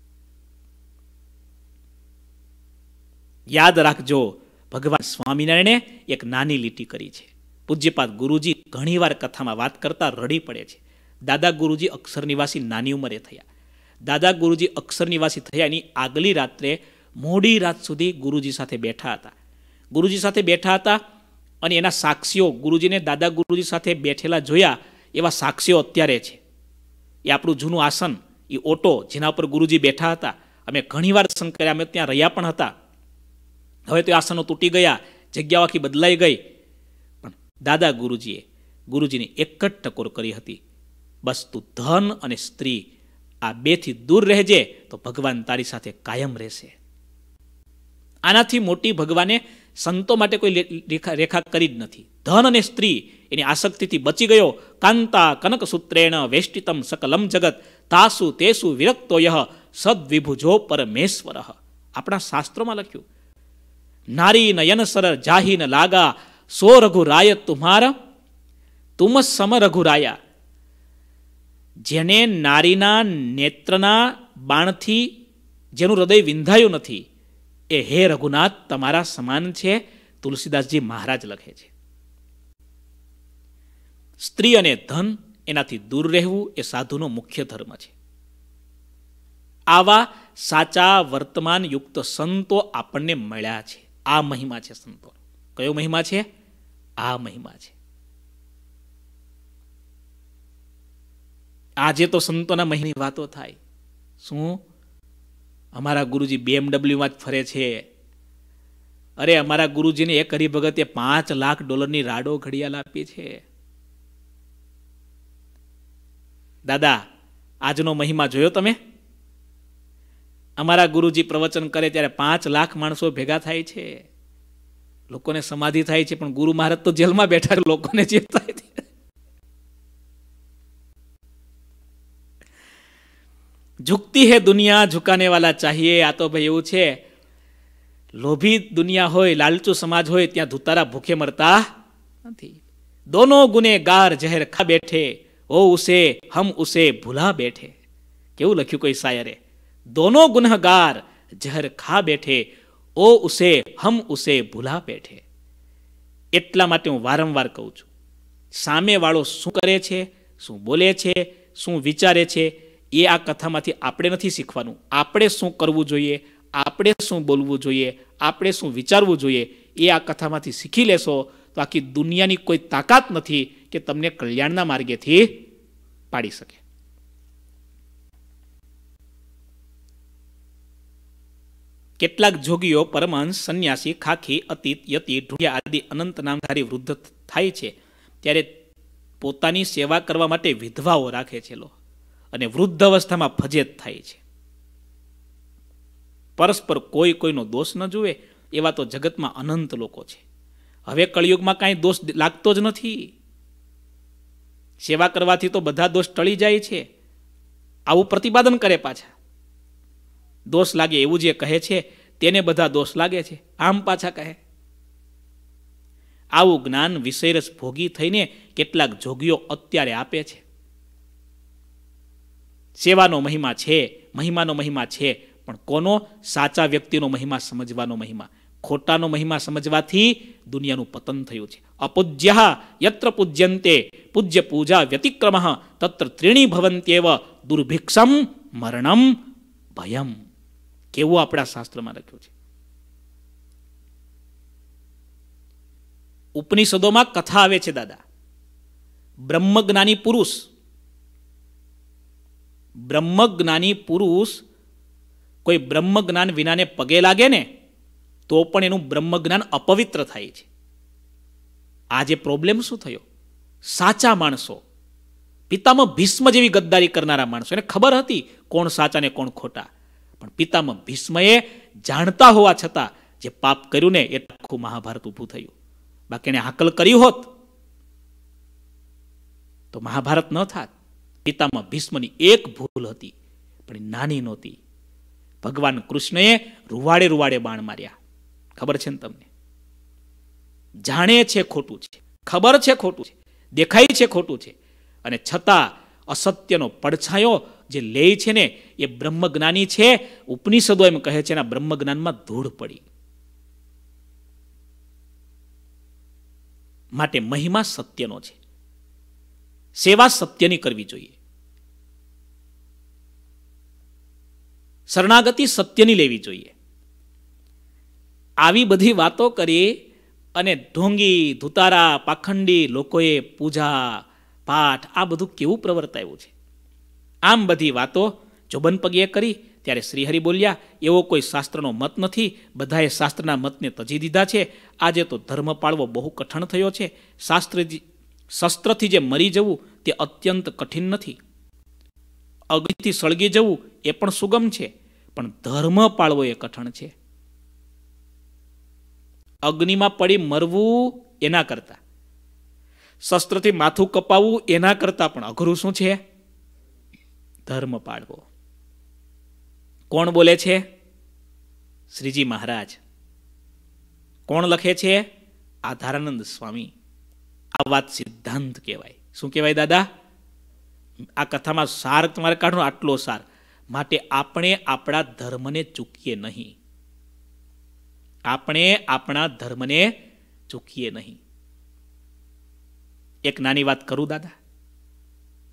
યાદ રાખજો, ભગવાન સ્વામિનારાયણે એક નાની લીટી કરી છે. પૂજ્યપાદ ગુરુજી ઘણીવાર કથામાં વાત કરતા રડી પડે છે. દાદા ગુરુજી અક્ષર નિવાસી નાની ઉંમરે થયા. દાદા ગુરુજી અક્ષર નિવાસી થયા એની આગલી રાત્રે મોડી રાત સુધી ગુરુજી સાથે બેઠા હતા. ગુરુજી સાથે બેઠા હતા અને એના સાક્ષીઓ, ગુરુજીને દાદા ગુરુજી સાથે બેઠેલા જોયા એવા સાક્ષીઓ અત્યારે છે. એ આપણું જૂનું આસન, એ ઓટો જેના ઉપર ગુરુજી બેઠા હતા, અમે ઘણીવાર દર્શન કર્યા, અમે ત્યાં રહ્યા પણ હતા. હવે તો આસનો તૂટી ગયા, જગ્યાઓ આખી બદલાઈ ગઈ, પણ દાદા ગુરુજીએ ગુરુજીની એક જ ટકોર કરી હતી, બસ તું ધન અને સ્ત્રી આ બેથી દૂર રહેજે તો ભગવાન તારી સાથે કાયમ રહેશે. આનાથી મોટી ભગવાને સંતો માટે કોઈ રેખા કરી જ નથી. ધન અને સ્ત્રી એની આસક્તિથી બચી ગયો. કાંતા કનક સૂત્રેણ વેષ્ટિતમ સકલમ જગત તાસુ તેસુ વિરક્તો યહ સદ્વિભુજો પરમેશ્વર. આપણા શાસ્ત્રોમાં લખ્યું, નારી નયન સર જાહી ન લાગા સો રઘુરાય તુમ્હારા તુમ સમ રઘુરાયા. જેને નારીના નેત્રના બાણથી જેનું હૃદય વિંધાયું નથી એ હે રઘુનાથ તમારા સમાન છે, તુલસીદાસજી મહારાજ લખે છે. સ્ત્રી અને ધન એનાથી દૂર રહેવું એ સાધુનો મુખ્ય ધર્મ છે. આવા સાચા વર્તમાન યુક્ત સંતો આપણને મળ્યા છે. આ મહિમા છે સંતો. કયો મહિમા છે? આ મહિમા છે. આજે તો સંતોના મહિની વાતો થાય. શું? અમારા ગુરુજી BMW જ ફરે છે. અરે અમારા ગુરુજીને એક હરિભગતે $5 લાખ રાડો ઘડિયાળ આપી છે. દાદા, આજનો મહિમા જોયો તમે? અમારા ગુરુજી પ્રવચન કરે ત્યારે 5 લાખ માણસો ભેગા થાય છે. લોકોને સમાધિ થાય છે, પણ ગુરુ મહારાજ તો જેલમાં બેઠા છે. લોકોને જે થાય છે. ઝુકતી હે દુનિયા, ઝુકાને વાલા ચાહીએ. આ તો ભાઈ એવું છે, લોભી દુનિયા હોય, લાલચુ સમાજ હોય, ત્યાં ધુતારા ભૂખે મરતા નથી. દોનો ગુનેગાર જહેર ખા બેઠે, ઓ ઉસે હમ ઉસે ભૂલા બેઠે. કેવું લખ્યું કોઈ શાયરે? દોનો ગુનહગાર જહર ખા બેઠે, ઓ ઉસે હમ ઉસે ભૂલા બેઠે. એટલા માટે હું વારંવાર કહું છું, સામેવાળો શું કરે છે, શું બોલે છે, શું વિચારે છે, એ આ કથામાંથી આપણે નથી શીખવાનું. આપણે શું કરવું જોઈએ, આપણે શું બોલવું જોઈએ, આપણે શું વિચારવું જોઈએ, એ આ કથામાંથી શીખી લેશો તો આખી દુનિયાની કોઈ તાકાત નથી કે તમને કલ્યાણના માર્ગેથી પાડી શકે. કેટલાક જોગીઓ, પરમહંસ, સંન્યાસી, ખાખી, અતીત, યતિ, ઢૂંઢિયા આદિ અનંત નામધારી વૃદ્ધ થાય છે ત્યારે પોતાની સેવા કરવા માટે વિધવાઓ રાખે છે અને વૃદ્ધ અવસ્થામાં ફજેત થાય છે. પરસ્પર કોઈ કોઈનો દોષ ન જુએ એવા તો જગતમાં અનંત લોકો છે. હવે કળિયુગમાં કાંઈ દોષ લાગતો જ નથી. સેવા કરવાથી તો બધા દોષ ટળી જાય છે. આવું પ્રતિપાદન કરે પાછા. દોષ લાગે એવું જે કહે છે તેને બધા દોષ લાગે છે, આમ પાછા કહે. આવું જ્ઞાન વિષયરસ ભોગી થઈને કેટલાક જોગીઓ અત્યારે આપે છે. સેવાનો મહિમા છે, મહિમાનો મહિમા છે, પણ કોનો? સાચા વ્યક્તિનો મહિમા સમજવાનો મહિમા. ખોટાનો મહિમા સમજવાથી દુનિયાનું પતન થયું છે. અપૂજ્ય યત્ર પૂજ્યંતે પૂજ્ય પૂજા વ્યતિક્રમ તત્ર ત્રીણી ભવંત્યેવ દુર્ભિક્ષમ મરણમ ભયમ. કેવું આપણા શાસ્ત્રમાં લખ્યું છે. ઉપનિષદોમાં કથા આવે છે દાદા, બ્રહ્મજ્ઞાની પુરુષ કોઈ બ્રહ્મજ્ઞાન વિનાને પગે લાગે ને તો પણ એનું બ્રહ્મજ્ઞાન અપવિત્ર થાય છે. આજે પ્રોબ્લેમ શું થયો? સાચા માણસો, પિતામહ ભીષ્મ જેવી ગદ્દારી કરનારા માણસો, એને ખબર હતી કોણ સાચા ને કોણ ખોટા, પણ પિતામહ ભીષ્મએ જાણતા હોવા છતાં જે પાપ કર્યું ને એ આખું મહાભારત ઊભું થયું. બાકી એને હાકલ કર્યું હોત તો મહાભારત ન થાત. પિતામહ ભીષ્મની એક ભૂલ હતી, પણ નાની નહોતી. ભગવાન કૃષ્ણએ રૂવાડે રૂવાડે બાણ માર્યા. ખબર છે ને તમને? જાણે છે ખોટું છે, ખબર છે ખોટું છે, દેખાય છે ખોટું છે, અને છતાં અસત્યનો પડછાયો જે લે છે ને એ બ્રહ્મજ્ઞાની છે. ઉપનિષદો એમ કહે છે એના બ્રહ્મજ્ઞાનમાં ધૂળ પડી. માટે મહિમા સત્યનો છે. સેવા સત્યની કરવી જોઈએ. શરણાગતિ સત્યની લેવી જોઈએ. આવી બધી વાતો કરી અને ઢોંગી, ધુતારા, પાખંડી લોકોએ પૂજા પાઠ આ બધું કેવું પ્રવર્તાયું છે. આમ બધી વાતો જોબનપગીએ કરી ત્યારે શ્રીહરિ બોલ્યા, એવો કોઈ શાસ્ત્રનો મત નથી, બધાએ શાસ્ત્રના મતને તજી દીધા છે. આજે તો ધર્મ પાળવો બહુ કઠણ થયો છે. શસ્ત્રથી જે મરી જવું તે અત્યંત કઠિન નથી. અગ્નિથી સળગી જવું એ પણ સુગમ છે, પણ ધર્મ પાળવો એ કઠણ છે. અગ્નિમાં પડી મરવું એના કરતા, શસ્ત્રથી માથું કપાવવું એના કરતા પણ અઘરું શું છે? ધર્મ પાળવો. કોણ બોલે છે? શ્રીજી મહારાજ. કોણ લખે છે? આધારાનંદ સ્વામી. આ વાત સિદ્ધાંત કહેવાય. શું કહેવાય દાદા? આ કથામાં સાર તમારે કાઢો, આટલો સાર. માટે આપણે આપણા ધર્મને ચૂકીએ નહીં. આપણે આપણા ધર્મને ચૂકીએ નહીં. એક નાની વાત કરું દાદા.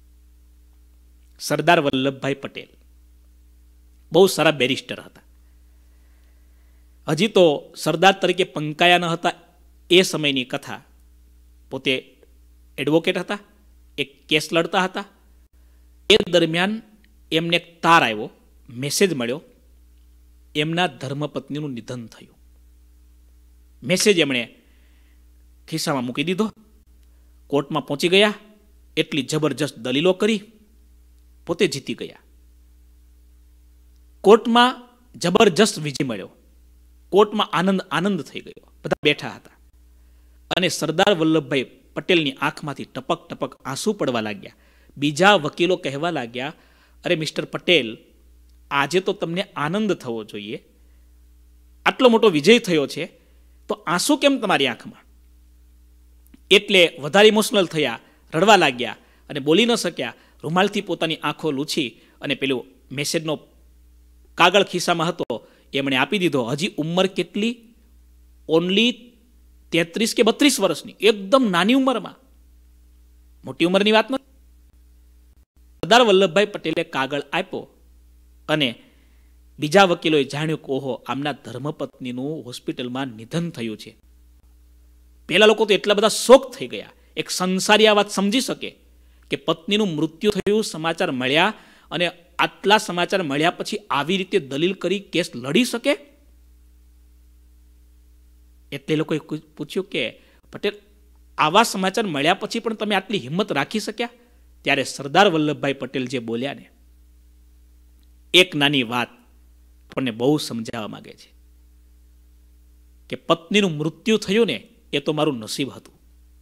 સરદાર વલ્લભભાઈ પટેલ બહુ સારા બેરિસ્ટર હતા. હજી તો સરદાર તરીકે પંકાયા ન હતા એ સમયની કથા. પોતે એડવોકેટ હતા, એક કેસ લડતા હતા. એ દરમિયાન એમને એક તાર આવ્યો, મેસેજ મળ્યો, એમના ધર્મપત્નીનું નિધન થયું. મેસેજ એમણે ખિસ્સામાં મૂકી દીધો, કોર્ટમાં પહોંચી ગયા, એટલી જબરજસ્ત દલીલો કરી, પોતે જીતી ગયા. કોર્ટમાં જબરજસ્ત વિજય મળ્યો, કોર્ટમાં આનંદ થઈ ગયો, બધા બેઠા હતા. અને સરદાર વલ્લભભાઈ પટેલની આંખમાંથી ટપક ટપક આંસુ પડવા લાગ્યા. બીજા વકીલો કહેવા લાગ્યા, અરે મિસ્ટર પટેલ, આજે તો તમને આનંદ થવો જોઈએ, આટલો મોટો વિજય થયો છે, તો આંસુ કેમ તમારી આંખમાં? એટલે વધારે ઇમોશનલ થયા, રડવા લાગ્યા અને બોલી ન શક્યા. રૂમાલથી પોતાની આંખો લૂછી અને પેલું મેસેજનો કાગળ ખિસ્સામાં હતો એમણે આપી દીધો. હજી ઉંમર કેટલી? ઓનલી 33 કે 32 વર્ષની, એકદમ નાની ઉંમરમાં, મોટી ઉંમરની વાત નથી. સરદાર વલ્લભભાઈ પટેલે કાગળ આપ્યો અને બીજા વકીલોએ જાણ્યું કે ઓહો, આમના ધર્મપત્નીનું હોસ્પિટલમાં નિધન થયું છે. પેલા લોકો તો એટલા બધા શોક થઈ ગયા. એક સંસારી આ વાત સમજી શકે કે પત્નીનું મૃત્યુ થયું, સમાચાર મળ્યા, અને આટલા સમાચાર મળ્યા પછી આવી રીતે દલીલ કરી કેસ લડી શકે? એટલે લોકોએ પૂછ્યું કે પટેલ, આવા સમાચાર મળ્યા પછી પણ તમે આટલી હિંમત રાખી શક્યા? ત્યારે સરદાર વલ્લભભાઈ પટેલ જે બોલ્યા ને, એક નાની વાત આપણને બહુ સમજાવવા માંગે છે કે પત્નીનું મૃત્યુ થયું ને એ તો મારું નસીબ હતું,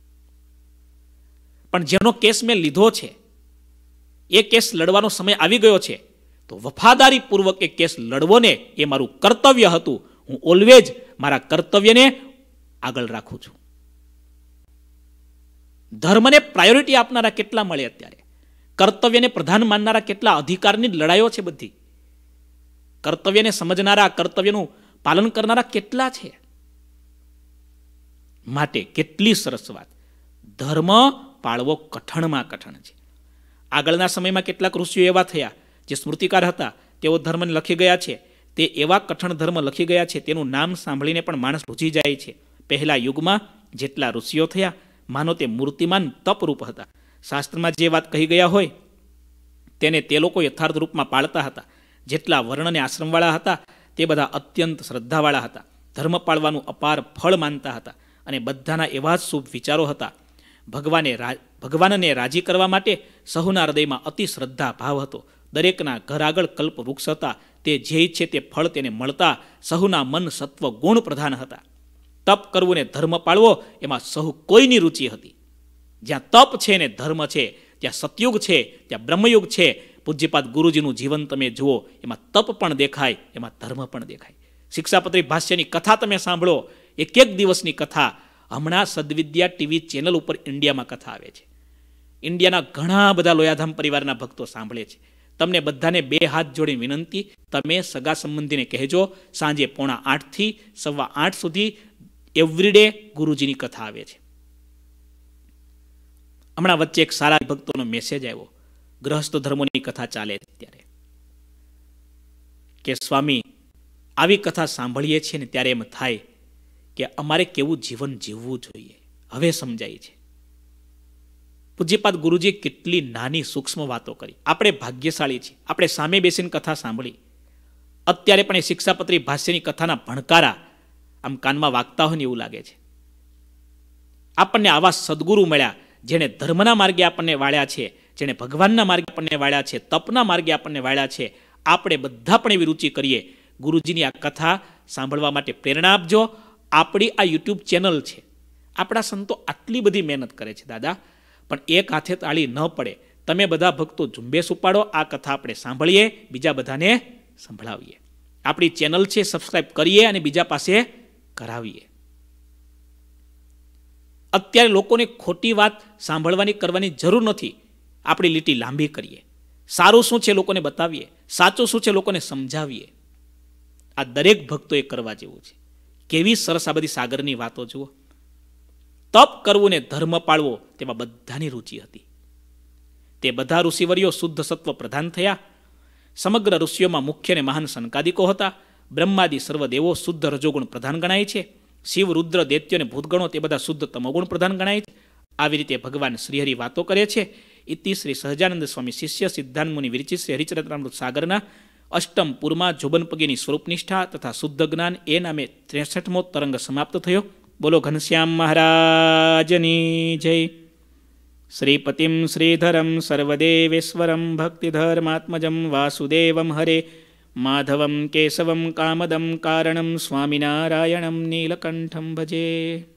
પણ જેનો કેસ મેં લીધો છે એ કેસ લડવાનો સમય આવી ગયો છે, તો વફાદારીપૂર્વક એ કેસ લડવો ને એ મારું કર્તવ્ય હતું. હું ઓલવેજ મારા કર્તવ્યને આગળ રાખું છું. ધર્મને પ્રાયોરિટી આપનારા કેટલા મળે અત્યારે? કર્તવ્યને પ્રધાન માનનારા કેટલા? અધિકારની લડાઈઓ છે બધી. કર્તવ્યને સમજનારા, કર્તવ્યનું પાલન કરનારા કેટલા છે? માટે કેટલી સરસ વાત. ધર્મ પાળવો કઠણમાં કઠણ છે. આગળના સમયમાં કેટલાક ઋષિઓ એવા થયા જે સ્મૃતિકાર હતા, તેઓ ધર્મને લખી ગયા છે. તે એવા કઠણ ધર્મ લખી ગયા છે, તેનું નામ સાંભળીને પણ માણસ રૂજી જાય છે. પહેલા યુગમાં જેટલા ઋષિઓ થયા, માનો તે મૂર્તિમાન તપરૂપ હતા. શાસ્ત્રમાં જે વાત કહી ગયા હોય તેને તે લોકો યથાર્થ રૂપમાં પાળતા હતા. જેટલા વર્ણ અને આશ્રમવાળા હતા તે બધા અત્યંત શ્રદ્ધાવાળા હતા. ધર્મ પાળવાનું અપાર ફળ માનતા હતા અને બધાના એવા જ શુભ વિચારો હતા. ભગવાનને રાજી કરવા માટે સહુના હૃદયમાં અતિ શ્રદ્ધા ભાવ હતો. દરેકના ઘર આગળ કલ્પ વૃક્ષ હતા. તે જે ઈચ્છે તે ફળ તેને મળતા. સહુના મન સત્વ ગુણ પ્રધાન હતા. તપ કરવું ને ધર્મ પાળવો એમાં સહુ કોઈની રુચિ હતી. જ્યાં તપ છે ને ધર્મ છે, ત્યાં સતયુગ છે, ત્યાં બ્રહ્મયુગ છે. પૂજ્યપાદ ગુરુજીનું જીવન તમે જુઓ, એમાં તપ પણ દેખાય, એમાં ધર્મ પણ દેખાય. શિક્ષાપત્રી ભાષ્યની કથા તમે સાંભળો, એક એક દિવસની કથા. હમણાં સદવિદ્યા ટીવી ચેનલ ઉપર ઇન્ડિયામાં કથા આવે છે. ઇન્ડિયાના ઘણા બધા લોયાધામ પરિવારના ભક્તો સાંભળે છે. તમને બધાને 2 હાથ જોડી વિનંતી, તમે સગા સંબંધીને કહેજો, સાંજે 7:45 થી 8:15 સુધી એવરીડે ગુરુજીની કથા આવે છે. હમણાં વચ્ચે એક સારા ભક્તોનો મેસેજ આવ્યો, ગ્રહસ્થ ધર્મોની કથા ચાલે ત્યારે, કે સ્વામી આવી કથા સાંભળીએ છીએ ને ત્યારે એમ થાય કે અમારે કેવું જીવન જીવવું જોઈએ, હવે સમજાય છે. પૂજ્યપાદ ગુરુજીએ કેટલી નાની સૂક્ષ્મ વાતો કરી. આપણે ભાગ્યશાળી છીએ, આપણે સામે બેસીને કથા સાંભળી. અત્યારે પણ એ શિક્ષાપત્રી ભાષ્યની કથાના ભણકારા આમ કાનમાં વાગતા હોય ને એવું લાગે છે. આપણને આવા સદગુરુ મળ્યા જેણે ધર્મના માર્ગે આપણને વાળ્યા છે, જેણે ભગવાનના માર્ગે આપણને વાળ્યા છે, તપના માર્ગે આપણને વાળ્યા છે. આપણે બધા પણ એવી રુચિ કરીએ. ગુરુજીની આ કથા સાંભળવા માટે પ્રેરણા આપજો. આપણી આ યુટ્યુબ ચેનલ છે. આપણા સંતો આટલી બધી મહેનત કરે છે દાદા, પણ એક હાથે તાળી ન પડે. તમે બધા ભક્તો ઝુંબેશ ઉપાડો, આ કથા આપણે સાંભળીએ, બીજા બધાને સંભળાવીએ. આપણી ચેનલ છે, સબસ્ક્રાઇબ કરીએ અને બીજા પાસે કરાવીએ. અત્યારે લોકોને ખોટી વાત સાંભળવાની કરવાની જરૂર નથી. આપણી લીટી લાંબી કરીએ. સારું શું છે લોકોને બતાવીએ, સાચું શું છે લોકોને સમજાવીએ. આ દરેક ભક્તોએ કરવા જેવું છે. કેવી સરસ આ બધી સાગરની વાતો જુઓ. તપ કરવું ને ધર્મ પાળવો તેમાં બધાની રુચિ હતી. તે બધા ઋષિવર્યો શુદ્ધ સત્વ પ્રધાન થયા. સમગ્ર ઋષિઓમાં મુખ્ય અને મહાન સનકાદિકો હતા. બ્રહ્માદિ સર્વદેવો શુદ્ધ રજોગુણ પ્રધાન ગણાય છે. શિવ, રુદ્ર, દૈત્યો અને ભૂતગણો તે બધા શુદ્ધ તમોગુણ પ્રધાન ગણાય છે. આવી રીતે ભગવાન શ્રીહરિ વાતો કરે છે. ઇતિ શ્રી સહજાનંદ સ્વામી શિષ્ય સિદ્ધાંત મુનિ વિરચિત શ્રી હરિચરિત્રામૃત સાગરના અષ્ટમ પૂરમાં જોબનપગીની સ્વરૂપનિષ્ઠા તથા શુદ્ધ જ્ઞાન એ નામે 63મો તરંગ સમાપ્ત થયો. બોલો ઘનશ્યામ મહારાજની જય. શ્રીપતિમ શ્રીધરમ સર્વદેવેશ્વરમ ભક્તિધર્માત્મજમ વાસુદેવમ હરે માધવમ કેશવમ કામદમ કારણમ સ્વામિનારાયણમ નીલકંઠમ ભજે.